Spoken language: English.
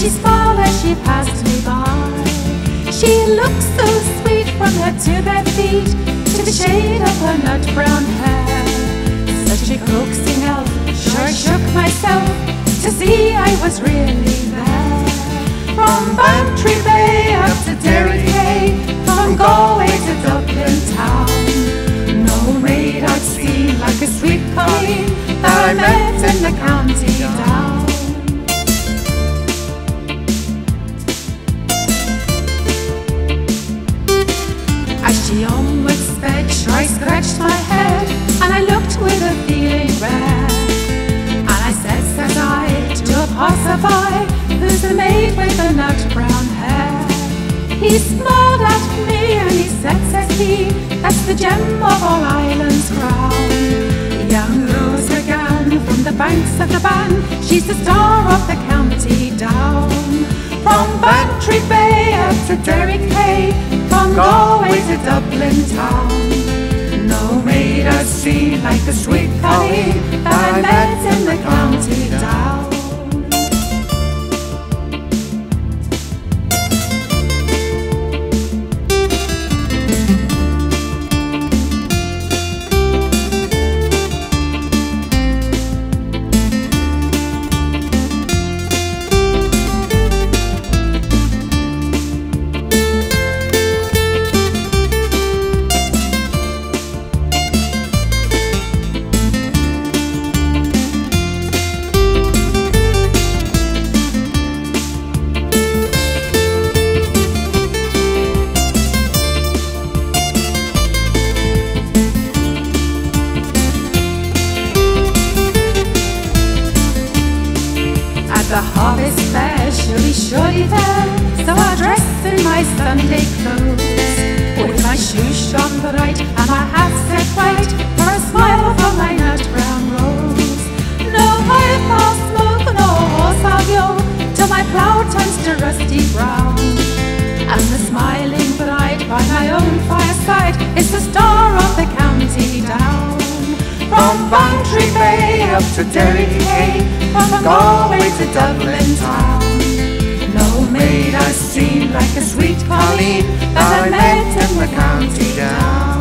she smiled as she passed me by. She looked so sweet from her to bare feet, to the shade of her nut brown hair. Such a coaxing elf, sure shook myself to see I was really there. From Bantry Bay up to Derry Quay, from Galway to Dublin town, no maid I'd seen like a sweet colleen that I met in the county down. As she onward sped, sure I scratched my head, and I looked with a feeling rare. And I said, says I, to a passerby, who's the maid with the nut brown hair? He smiled at me and he said, says he, that's the gem of all Ireland's crown. Young Rose McGann from the banks of the Bann, she's the star of the county down. From Bantry Bay up to Derry Quay, from Galway to Dublin town, no maid I've seen like the sweet colleen that I met in the county down. The harvest fair, surely there, so I'll dress in my Sunday clothes, with my shoes shone bright and my hat set right, for a smile from my nut brown rose. No pipe I'll smoke, no horse I'll go, till my plough turns to rusty brown. And the smiling bride by my own fireside is the star of the county down. From Bantry Bay up to Derry Quay, from Galway to Dublin town, no maid I've seen like a sweet colleen that I met in the county down.